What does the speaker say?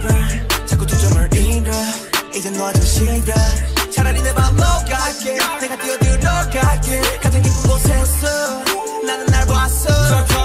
제발 자꾸 두점을 잃어 이제 너한테 싫어 차라리 내 맘 녹아게 내가 뛰어들어갈게 가장 깊은 곳에서 나는 날 봤어